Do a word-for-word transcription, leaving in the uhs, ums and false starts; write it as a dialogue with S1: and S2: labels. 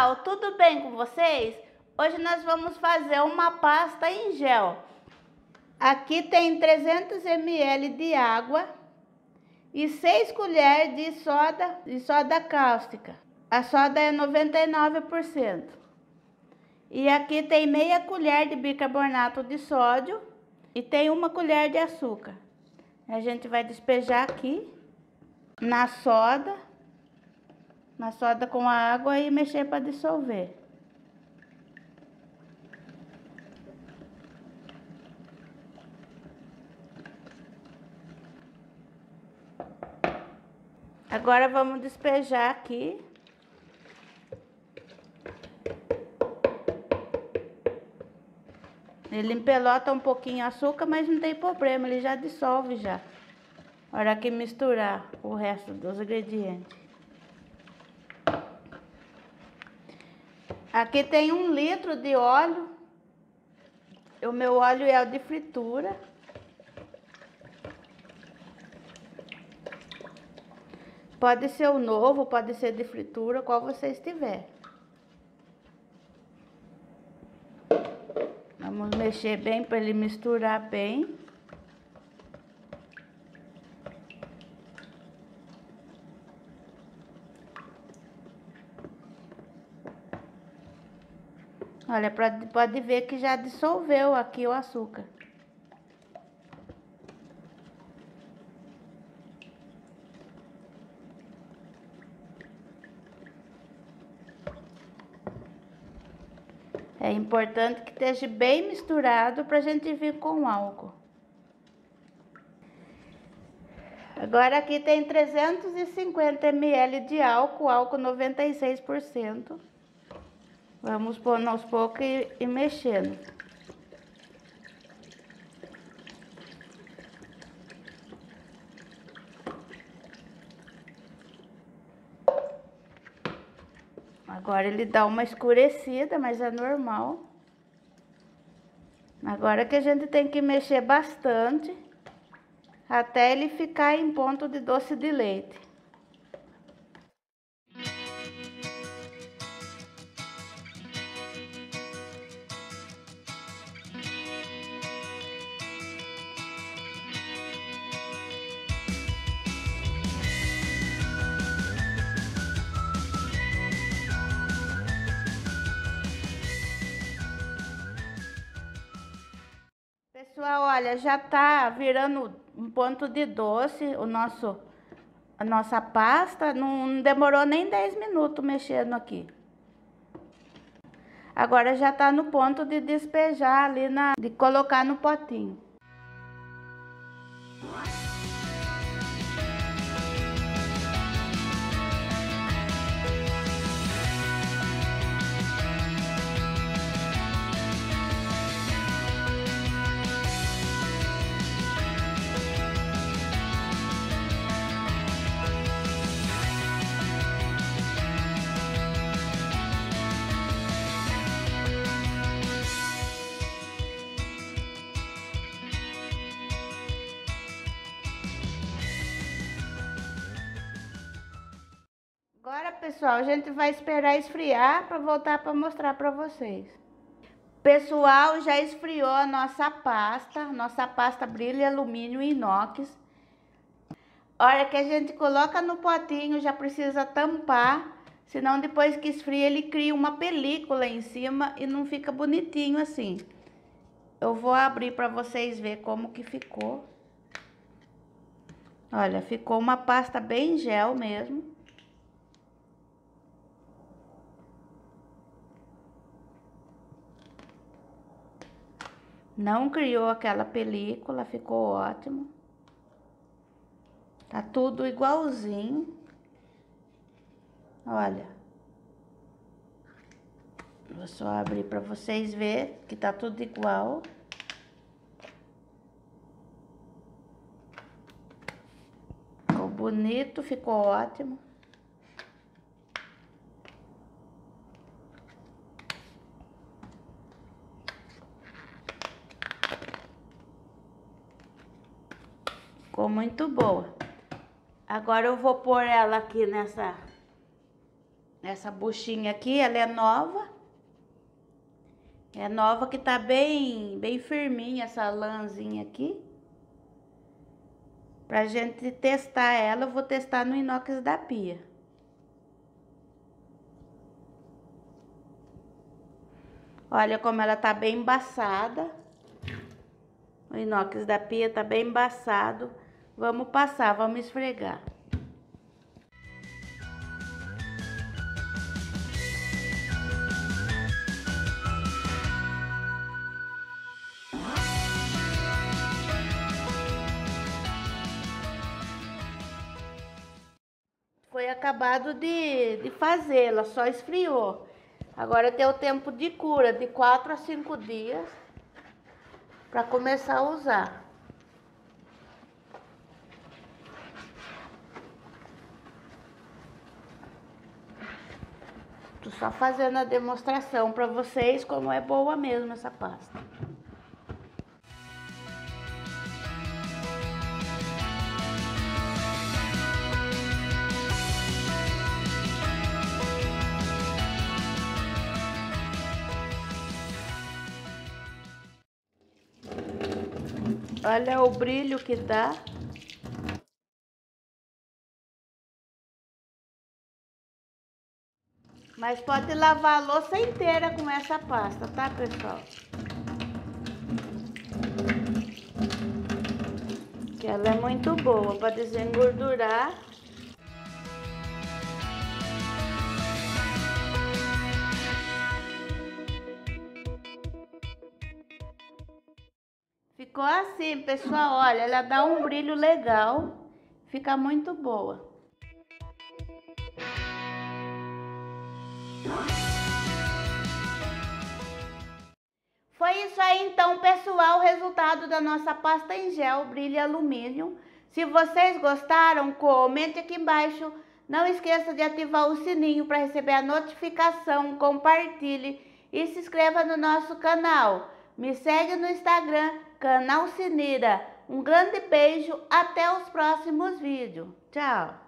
S1: pessoal, tudo bem com vocês? Hoje nós vamos fazer uma pasta em gel. Aqui tem trezentos mililitros de água e seis colheres de soda, de soda cáustica. A soda é noventa e nove por cento. E aqui tem meia colher de bicarbonato de sódio e tem uma colher de açúcar. A gente vai despejar aqui na soda, na soda com a água e mexer para dissolver. Agora vamos despejar aqui. Ele empelota um pouquinho açúcar, mas não tem problema, ele já dissolve já. Na hora que misturar o resto dos ingredientes. Aqui tem um litro de óleo. O meu óleo é o de fritura. Pode ser o novo, pode ser de fritura, qual você estiver. Vamos mexer bem para ele misturar bem. Olha, pode ver que já dissolveu aqui o açúcar. É importante que esteja bem misturado para a gente vir com álcool. Agora aqui tem trezentos e cinquenta mililitros de álcool, álcool noventa e seis por cento. Vamos pôr aos poucos e, e mexendo. Agora ele dá uma escurecida, mas é normal. Agora que a gente tem que mexer bastante até ele ficar em ponto de doce de leite. Pessoal, olha, já tá virando um ponto de doce o nosso, a nossa pasta. Não demorou nem dez minutos mexendo aqui. Agora já tá no ponto de despejar ali, na, de colocar no potinho. Agora, pessoal, a gente vai esperar esfriar para voltar para mostrar para vocês. Pessoal, já esfriou a nossa pasta, nossa pasta brilha alumínio inox. A hora que a gente coloca no potinho, já precisa tampar, senão depois que esfria ele cria uma película em cima e não fica bonitinho assim. Eu vou abrir para vocês verem como que ficou. Olha, ficou uma pasta bem gel mesmo. Não criou aquela película, ficou ótimo. Tá tudo igualzinho. Olha. Vou só abrir para vocês verem que tá tudo igual. Ficou bonito, ficou ótimo. Ficou muito boa. Agora eu vou pôr ela aqui nessa Essa buchinha aqui, ela é nova. É nova que tá bem, bem firminha essa lãzinha aqui. Pra gente testar ela, eu vou testar no inox da pia. Olha como ela tá bem embaçada. O inox da pia tá bem embaçado. Vamos passar, vamos esfregar. Foi acabado de, de fazê-la, só esfriou. Agora tem o tempo de cura, de quatro a cinco dias, para começar a usar. Tô só fazendo a demonstração para vocês como é boa mesmo essa pasta. Olha o brilho que dá. Mas pode lavar a louça inteira com essa pasta, tá, pessoal? Que ela é muito boa para desengordurar. Ficou assim, pessoal, olha, ela dá um brilho legal, fica muito boa. Foi isso aí então, pessoal, o resultado da nossa pasta em gel brilho alumínio. Se vocês gostaram, comente aqui embaixo. Não esqueça de ativar o sininho para receber a notificação, compartilhe e se inscreva no nosso canal. Me segue no Instagram, Canal Cinira. Um grande beijo, até os próximos vídeos. Tchau!